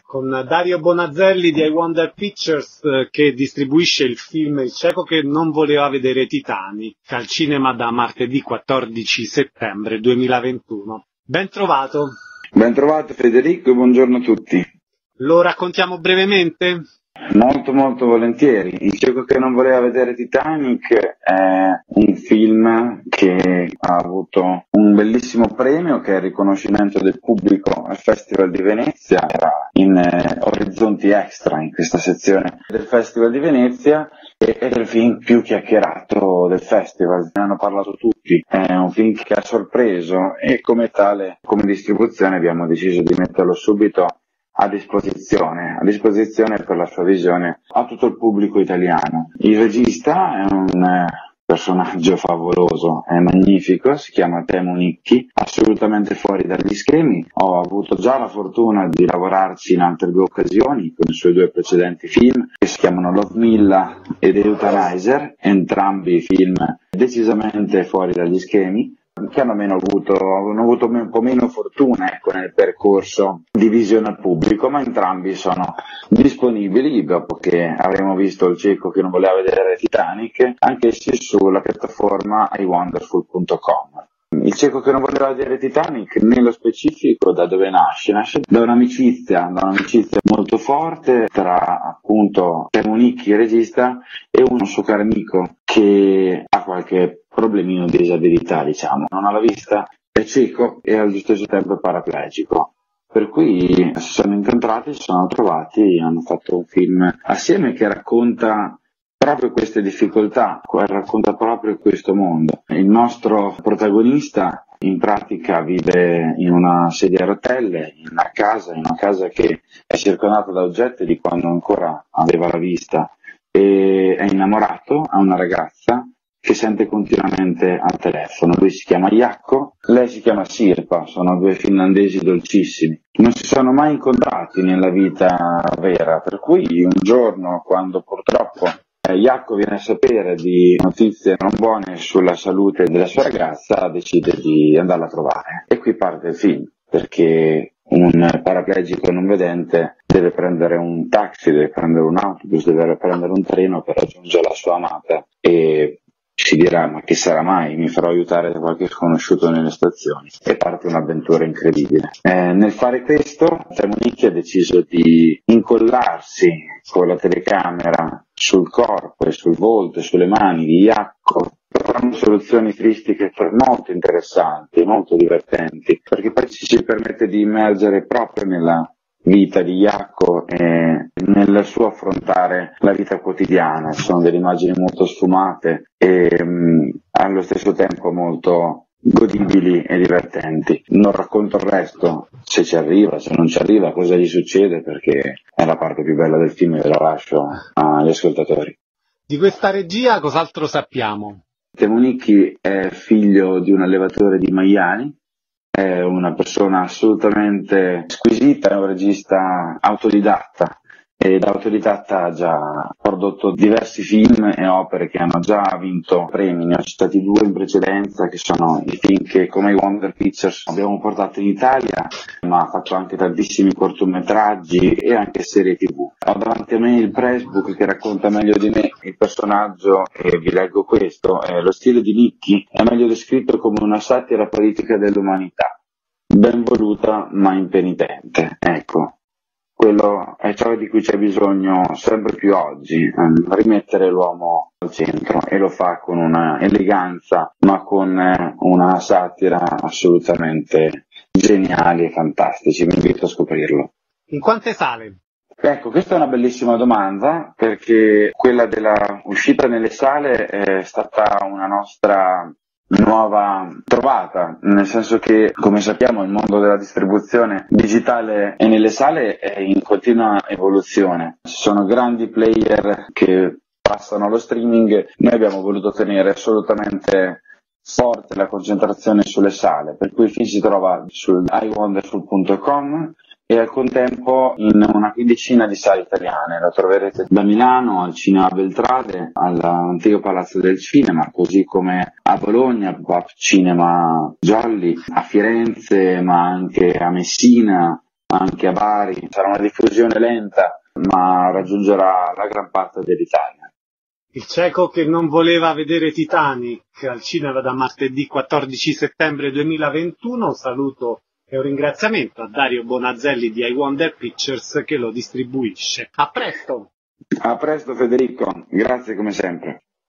con Dario Bonazelli di I Wonder Pictures che distribuisce il film Il cieco che non voleva vedere Titanic al cinema da martedì 14 settembre 2021. Ben trovato. Ben trovato Federico e buongiorno a tutti. Lo raccontiamo brevemente? Molto volentieri. Il cieco che non voleva vedere Titanic è un film che ha avuto un bellissimo premio, che è il riconoscimento del pubblico al Festival di Venezia. Era in Orizzonti Extra, in questa sezione del Festival di Venezia, ed è il film più chiacchierato del festival. Ne hanno parlato tutti. È un film che ha sorpreso e come tale, come distribuzione, abbiamo deciso di metterlo subito a disposizione per la sua visione a tutto il pubblico italiano. Il regista è un personaggio favoloso, è magnifico, si chiama Teemu Nicki, assolutamente fuori dagli schemi. Ho avuto già la fortuna di lavorarci in altre 2 occasioni con i suoi 2 precedenti film, che si chiamano Love Milla ed Euthanizer, entrambi film decisamente fuori dagli schemi, che hanno avuto un po' meno fortuna nel percorso di visione al pubblico, ma entrambi sono disponibili dopo che avremo visto Il cieco che non voleva vedere Titanic, anch'essi sulla piattaforma iwonderful.com. Il cieco che non voleva vedere Titanic, nello specifico, da dove nasce? Nasce da un'amicizia molto forte tra appunto Teemu Nicki, il regista, e un suo caro amico che ha qualche problemino di disabilità, diciamo. Non ha la vista, è cieco e allo stesso tempo è paraplegico. Per cui si sono incontrati, si sono trovati, hanno fatto un film assieme che racconta proprio queste difficoltà, racconta proprio questo mondo. Il nostro protagonista in pratica vive in una sedia a rotelle, in una casa che è circondata da oggetti di quando ancora aveva la vista, e è innamorato, ha una ragazza che sente continuamente al telefono. Lui si chiama Jaakko, lei si chiama Sirpa, sono 2 finlandesi dolcissimi. Non si sono mai incontrati nella vita vera, per cui un giorno, quando purtroppo Jaakko viene a sapere di notizie non buone sulla salute della sua ragazza, decide di andarla a trovare. E qui parte il film, perché un paraplegico non vedente deve prendere un taxi, deve prendere un autobus, deve prendere un treno per raggiungere la sua amata e si dirà: ma che sarà mai? Mi farò aiutare da qualche sconosciuto nelle stazioni. E parte un'avventura incredibile. Nel fare questo, Teemu Nicki ha deciso di incollarsi con la telecamera sul corpo e sul volto e sulle mani di Jaakko. Troviamo soluzioni stilistiche molto interessanti, molto divertenti, perché poi ci si permette di immergere proprio nella vita di Jaakko e nel suo affrontare la vita quotidiana. Sono delle immagini molto sfumate e allo stesso tempo molto godibili e divertenti. Non racconto il resto, se ci arriva, se non ci arriva, cosa gli succede, perché è la parte più bella del film e la lascio agli ascoltatori. Di questa regia cos'altro sappiamo? Teemu Nicki è figlio di un allevatore di maiali, è una persona assolutamente squisita, è un regista autodidatta e da autodidatta ha già prodotto diversi film e opere che hanno già vinto premi. Ne ho citati 2 in precedenza, che sono i film che come I Wonder Pictures abbiamo portato in Italia, ma ha fatto anche tantissimi cortometraggi e anche serie TV. Ho davanti a me il pressbook che racconta meglio di me il personaggio e vi leggo questo. Lo stile di Nicki è meglio descritto come una satira politica dell'umanità, ben voluta ma impenitente. Ecco, quello è ciò di cui c'è bisogno sempre più oggi, rimettere l'uomo al centro, e lo fa con una eleganza ma con una satira assolutamente geniali e fantastici. Vi invito a scoprirlo. In quante sale? Ecco, questa è una bellissima domanda, perché quella della uscita nelle sale è stata una nostra nuova trovata, nel senso che, come sappiamo, il mondo della distribuzione digitale e nelle sale è in continua evoluzione. Ci sono grandi player che passano allo streaming. Noi abbiamo voluto tenere assolutamente forte la concentrazione sulle sale, per cui il film si trova su iwonderful.com e al contempo in una quindicina di sale italiane. Lo troverete da Milano al Cinema Beltrade, all'antico Palazzo del Cinema, così come a Bologna, Pop Cinema Jolly, a Firenze, ma anche a Messina, anche a Bari, sarà una diffusione lenta, ma raggiungerà la gran parte dell'Italia. Il cieco che non voleva vedere Titanic al cinema da martedì 14 settembre 2021. Un saluto e un ringraziamento a Dario Bonazelli di I Wonder Pictures che lo distribuisce. A presto! A presto Federico, grazie come sempre.